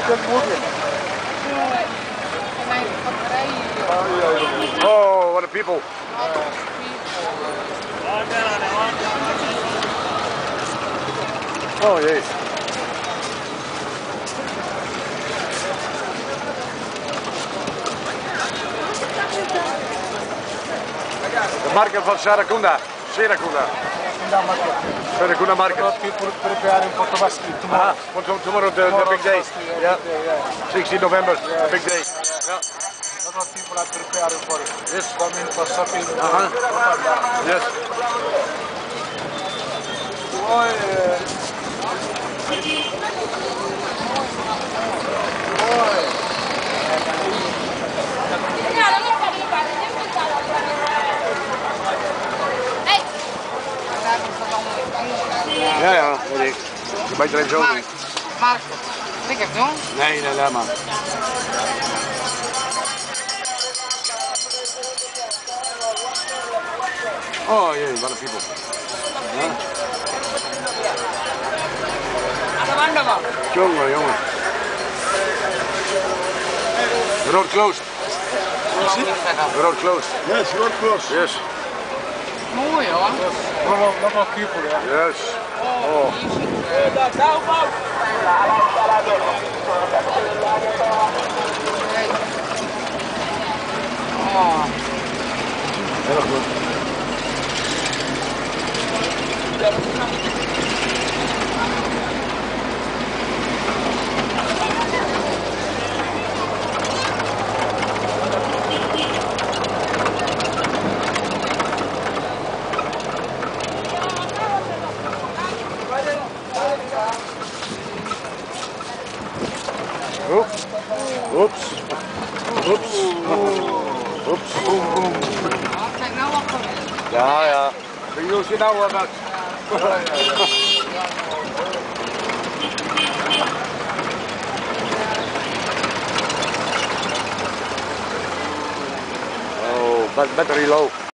Oh, what a people. Oh jee. De market van Saracunda. Saracunda market. People preparing for Tabaski tomorrow. Tomorrow the big day. Yeah. 16 November, the big day. Yeah. A lot of people are preparing for it. Yes. Coming for shopping. Yes. Ja, weet ik. Je bent er even zo doen. Mark, ik heb het doen. Nee, laat maar. Oh jee, wat een people. Jongen. The road closed. The road closed. Yes, road closed. Yes. Mooi hoor. Lot of people, yeah. Yes. Oh. Heel goed. Oeps. Kijk nou wat geweest. Ja. Wie use je nou wat? Oh, battery low.